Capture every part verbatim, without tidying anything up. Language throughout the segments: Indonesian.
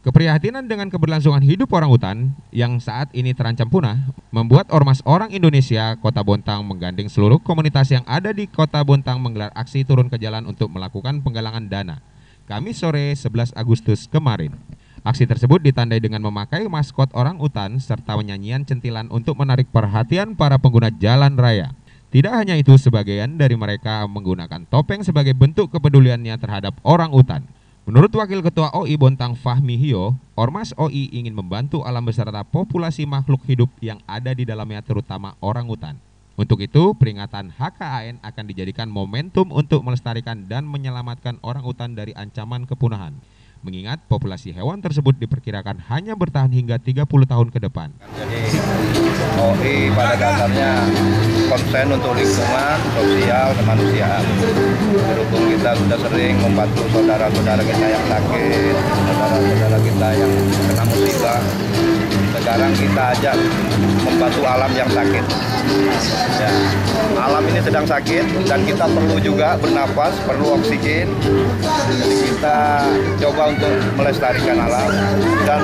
Keprihatinan dengan keberlangsungan hidup orang hutan yang saat ini terancam punah membuat Ormas Orang Indonesia Kota Bontang menggandeng seluruh komunitas yang ada di Kota Bontang menggelar aksi turun ke jalan untuk melakukan penggalangan dana Kamis sore sebelas Agustus kemarin. Aksi tersebut ditandai dengan memakai maskot orang utan serta nyanyian centilan untuk menarik perhatian para pengguna jalan raya. Tidak hanya itu, sebagian dari mereka menggunakan topeng sebagai bentuk kepeduliannya terhadap orang utan. Menurut Wakil Ketua O I Bontang Fahmi Hio, Ormas O I ingin membantu alam beserta populasi makhluk hidup yang ada di dalamnya terutama orang utan. Untuk itu, peringatan H K A N akan dijadikan momentum untuk melestarikan dan menyelamatkan orang utan dari ancaman kepunahan. Mengingat populasi hewan tersebut diperkirakan hanya bertahan hingga tiga puluh tahun ke depan. Jadi O I pada dasarnya konsen untuk lingkungan, sosial, kemanusiaan. Berhubung kita sudah sering membantu saudara-saudara kita yang sakit, saudara-saudara kita yang kena musibah. Sekarang kita ajak membantu alam yang sakit. Ya, alam ini sedang sakit dan kita perlu juga bernapas, perlu oksigen. Jadi kita coba untuk melestarikan alam dan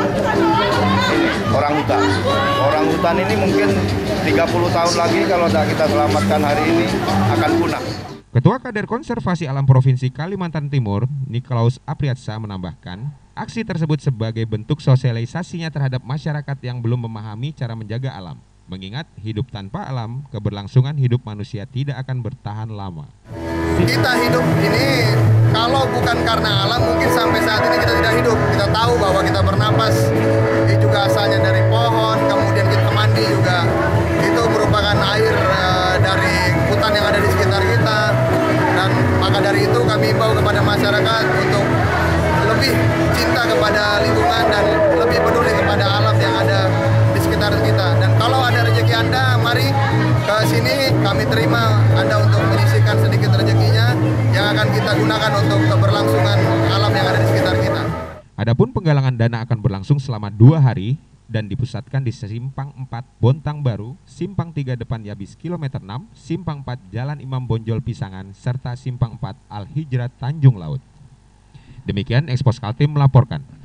ini orang hutan. Orang hutan ini mungkin tiga puluh tahun lagi kalau tidak kita selamatkan hari ini akan punah. Ketua Kader Konservasi Alam Provinsi Kalimantan Timur, Nikolaus Apriatsa menambahkan, aksi tersebut sebagai bentuk sosialisasinya terhadap masyarakat yang belum memahami cara menjaga alam. Mengingat hidup tanpa alam, keberlangsungan hidup manusia tidak akan bertahan lama. Kita hidup ini kalau bukan karena alam mungkin sampai saat ini kita tidak hidup. Kita tahu bahwa kita bernapas ini juga asalnya dari pohon, kemudian kita mandi juga itu merupakan air uh, dari hutan yang ada di sekitar kita. Dan maka dari itu kami himbau kepada masyarakat untuk lebih cinta kepada lingkungan dan lebih peduli kepada alam yang ada di sekitar kita. Dan kalau ada rezeki Anda, mari ke sini, kami terima Anda untuk menyisihkan sedikit rezekinya yang akan kita gunakan untuk keberlangsungan alam yang ada di sekitar kita. Adapun penggalangan dana akan berlangsung selama dua hari dan dipusatkan di Simpang empat Bontang Baru, Simpang tiga depan Yabis kilometer enam, Simpang empat Jalan Imam Bonjol Pisangan, serta Simpang empat Al Hijrat Tanjung Laut. Demikian Expos Kaltim melaporkan.